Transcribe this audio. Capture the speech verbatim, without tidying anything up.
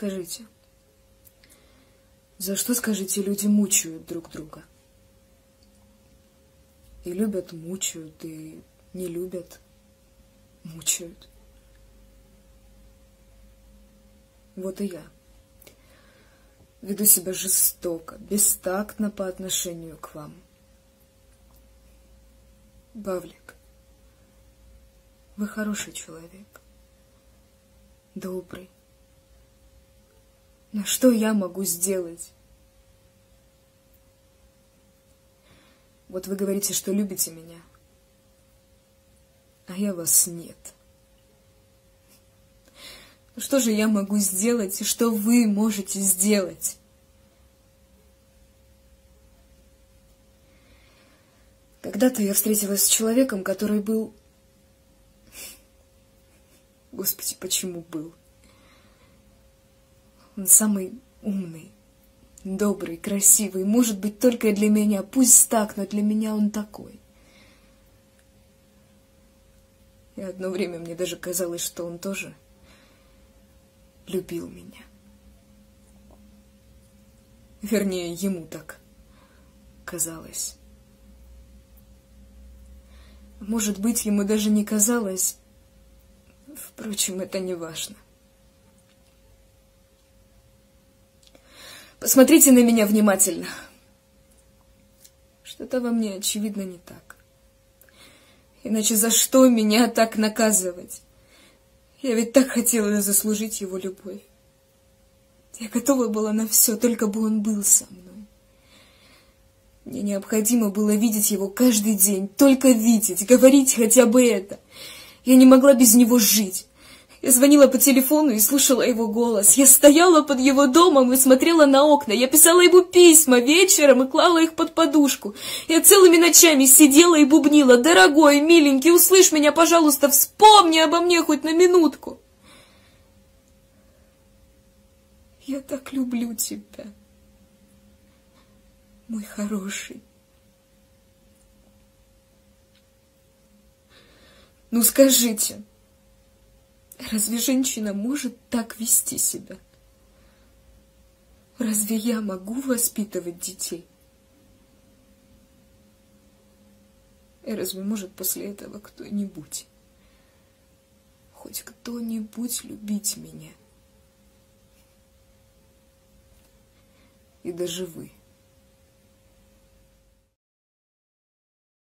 Скажите, за что, скажите, люди мучают друг друга? И любят, мучают, и не любят, мучают. Вот и я веду себя жестоко, бестактно по отношению к вам. Павлик, вы хороший человек, добрый. Но что я могу сделать? Вот вы говорите, что любите меня, а я вас нет. Ну что же я могу сделать, и что вы можете сделать? Когда-то я встретилась с человеком, который был... Господи, почему был? Он самый умный, добрый, красивый, может быть, только для меня. Пусть так, но для меня он такой. И одно время мне даже казалось, что он тоже любил меня. Вернее, ему так казалось. Может быть, ему даже не казалось. Впрочем, это не важно. Посмотрите на меня внимательно. Что-то во мне, очевидно, не так. Иначе за что меня так наказывать? Я ведь так хотела заслужить его любовь. Я готова была на все, только бы он был со мной. Мне необходимо было видеть его каждый день, только видеть, говорить хотя бы это. Я не могла без него жить. Я звонила по телефону и слушала его голос. Я стояла под его домом и смотрела на окна. Я писала ему письма вечером и клала их под подушку. Я целыми ночами сидела и бубнила: «Дорогой, миленький, услышь меня, пожалуйста, вспомни обо мне хоть на минутку. Я так люблю тебя, мой хороший». Ну скажите, разве женщина может так вести себя? Разве я могу воспитывать детей? И разве может после этого кто-нибудь, хоть кто-нибудь любить меня? И даже вы.